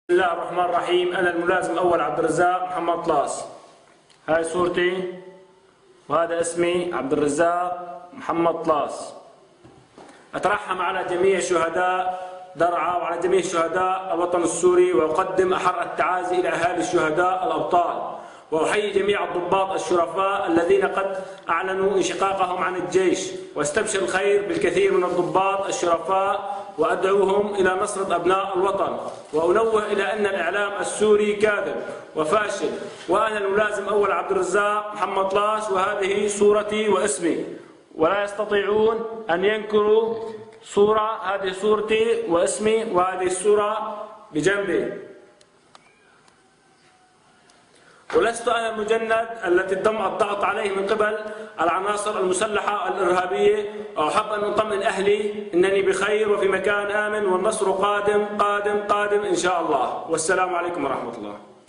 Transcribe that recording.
بسم الله الرحمن الرحيم. أنا الملازم الأول عبد الرزاق محمد طلاس. هاي صورتي وهذا اسمي عبد الرزاق محمد طلاس. أترحم على جميع شهداء درعا وعلى جميع شهداء الوطن السوري، وأقدم أحر التعازي إلى أهالي الشهداء الأبطال، وأحيي جميع الضباط الشرفاء الذين قد أعلنوا انشقاقهم عن الجيش، واستبشر الخير بالكثير من الضباط الشرفاء وأدعوهم إلى نصرة أبناء الوطن. وأنوه إلى أن الإعلام السوري كاذب وفاشل، وأنا الملازم أول عبد الرزاق محمد طلاس، وهذه صورتي واسمي، ولا يستطيعون أن ينكروا صورة. هذه صورتي واسمي، وهذه الصورة بجنبي. ولست أنا المجند التي تم الضغط عليه من قبل العناصر المسلحة الإرهابية. أحب أن أطمئن أهلي أنني بخير وفي مكان آمن، والنصر قادم قادم قادم إن شاء الله. والسلام عليكم ورحمة الله.